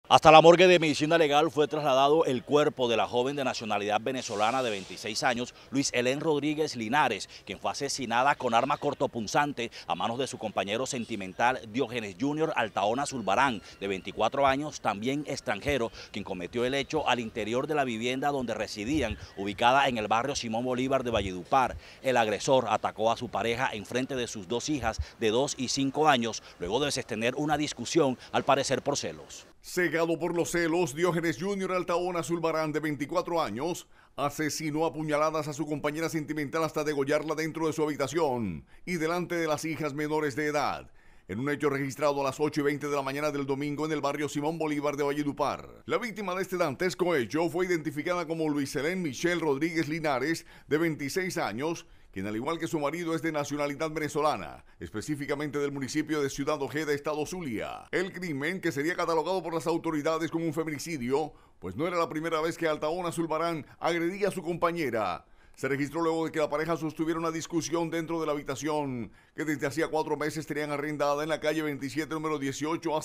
Hasta la morgue de medicina legal fue trasladado el cuerpo de la joven de nacionalidad venezolana de 26 años, Luis Helen Rodríguez Linares, quien fue asesinada con arma cortopunzante a manos de su compañero sentimental Diógenes Junior Altaona Zulbarán, de 24 años, también extranjero, quien cometió el hecho al interior de la vivienda donde residían, ubicada en el barrio Simón Bolívar de Valledupar. El agresor atacó a su pareja en frente de sus dos hijas de 2 y 5 años, luego de sostener una discusión, al parecer por celos. Cegado por los celos, Diógenes Junior Altaona Zulbarán, de 24 años, asesinó a puñaladas a su compañera sentimental hasta degollarla dentro de su habitación y delante de las hijas menores de edad, en un hecho registrado a las 8:20 de la mañana del domingo en el barrio Simón Bolívar de Valledupar. La víctima de este dantesco hecho fue identificada como Luis Helen Michelle Rodríguez Linares, de 26 años, quien al igual que su marido es de nacionalidad venezolana, específicamente del municipio de Ciudad Ojeda, estado Zulia. El crimen, que sería catalogado por las autoridades como un feminicidio, pues no era la primera vez que Altaona Zulbarán agredía a su compañera, se registró luego de que la pareja sostuviera una discusión dentro de la habitación que desde hacía 4 meses tenían arrendada en la calle 27, número 18 a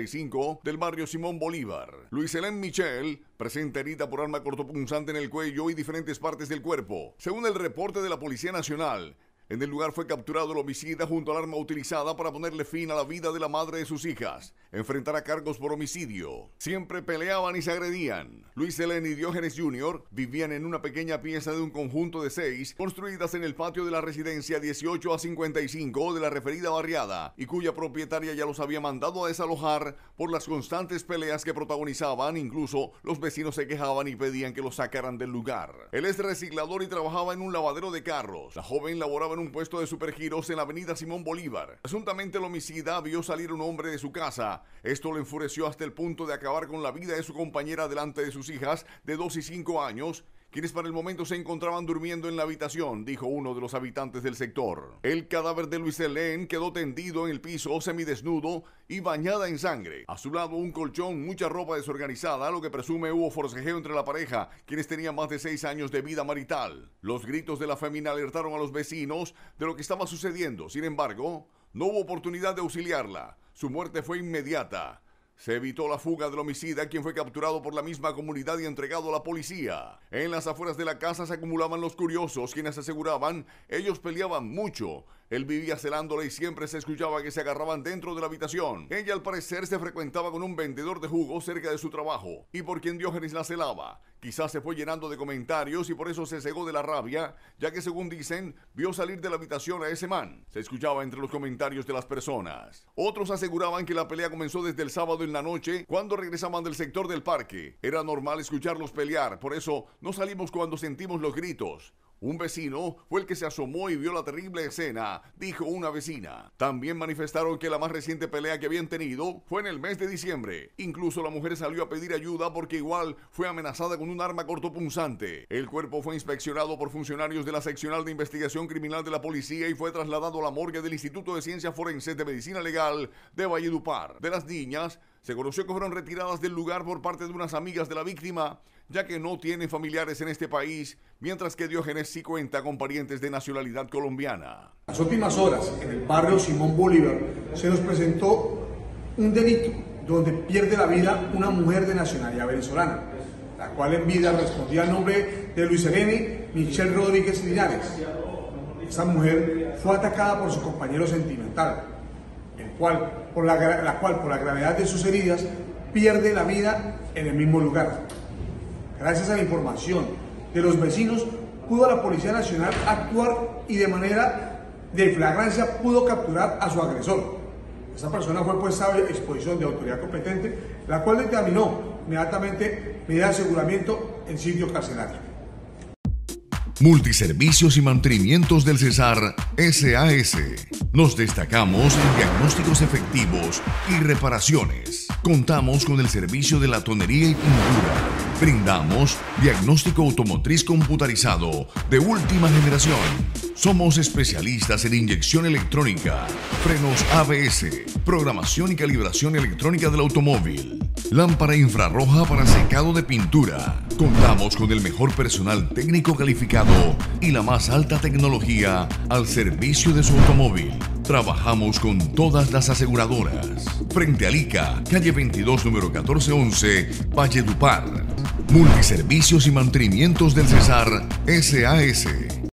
55 del barrio Simón Bolívar. Luis Helen Michelle presenta herida por arma cortopunzante en el cuello y diferentes partes del cuerpo. Según el reporte de la Policía Nacional, en el lugar fue capturado el homicida junto al arma utilizada para ponerle fin a la vida de la madre de sus hijas. Enfrentará cargos por homicidio. Siempre peleaban y se agredían. Luis Helen y Diógenes Junior vivían en una pequeña pieza de un conjunto de 6 construidas en el patio de la residencia 18 a 55 de la referida barriada, y cuya propietaria ya los había mandado a desalojar por las constantes peleas que protagonizaban. Incluso los vecinos se quejaban y pedían que los sacaran del lugar. Él es reciclador y trabajaba en un lavadero de carros. La joven laboraba en un puesto de supergiros en la avenida Simón Bolívar. Presuntamente el homicida vio salir un hombre de su casa. Esto le enfureció hasta el punto de acabar con la vida de su compañera delante de sus hijas de 2 y 5 años, quienes para el momento se encontraban durmiendo en la habitación, dijo uno de los habitantes del sector. El cadáver de Luis Helen quedó tendido en el piso, semidesnudo y bañada en sangre. A su lado un colchón, mucha ropa desorganizada, lo que presume hubo forcejeo entre la pareja, quienes tenían más de 6 años de vida marital. Los gritos de la fémina alertaron a los vecinos de lo que estaba sucediendo. Sin embargo, no hubo oportunidad de auxiliarla. Su muerte fue inmediata. Se evitó la fuga del homicida, quien fue capturado por la misma comunidad y entregado a la policía. En las afueras de la casa se acumulaban los curiosos, quienes aseguraban ellos peleaban mucho. Él vivía celándole y siempre se escuchaba que se agarraban dentro de la habitación. Ella al parecer se frecuentaba con un vendedor de jugos cerca de su trabajo y por quien Diógenes la celaba. Quizás se fue llenando de comentarios y por eso se cegó de la rabia, ya que según dicen, vio salir de la habitación a ese man. Se escuchaba entre los comentarios de las personas. Otros aseguraban que la pelea comenzó desde el sábado en la noche, cuando regresaban del sector del parque. Era normal escucharlos pelear, por eso no salimos cuando sentimos los gritos. Un vecino fue el que se asomó y vio la terrible escena, dijo una vecina. También manifestaron que la más reciente pelea que habían tenido fue en el mes de diciembre. Incluso la mujer salió a pedir ayuda porque igual fue amenazada con un arma cortopunzante. El cuerpo fue inspeccionado por funcionarios de la Seccional de Investigación Criminal de la Policía y fue trasladado a la morgue del Instituto de Ciencias Forenses de Medicina Legal de Valledupar. De las niñas, se conoció que fueron retiradas del lugar por parte de unas amigas de la víctima, ya que no tienen familiares en este país, mientras que Diógenes sí cuenta con parientes de nacionalidad colombiana. En las últimas horas, en el barrio Simón Bolívar, se nos presentó un delito donde pierde la vida una mujer de nacionalidad venezolana, la cual en vida respondía al nombre de Luis Helen Michelle Rodríguez Linares. Esta mujer fue atacada por su compañero sentimental, por la gravedad de sus heridas pierde la vida en el mismo lugar. Gracias a la información de los vecinos, pudo la Policía Nacional actuar y de manera de flagrancia pudo capturar a su agresor. Esta persona fue puesta a disposición de autoridad competente, la cual determinó inmediatamente medida de aseguramiento en sitio carcelario. Multiservicios y mantenimientos del Cesar SAS. Nos destacamos en diagnósticos efectivos y reparaciones. Contamos con el servicio de latonería y pintura. Brindamos diagnóstico automotriz computarizado de última generación. Somos especialistas en inyección electrónica, frenos ABS, programación y calibración electrónica del automóvil, lámpara infrarroja para secado de pintura. Contamos con el mejor personal técnico calificado y la más alta tecnología al servicio de su automóvil. Trabajamos con todas las aseguradoras. Frente a ICA, calle 22, número 1411, Valledupar. Multiservicios y mantenimientos del Cesar SAS.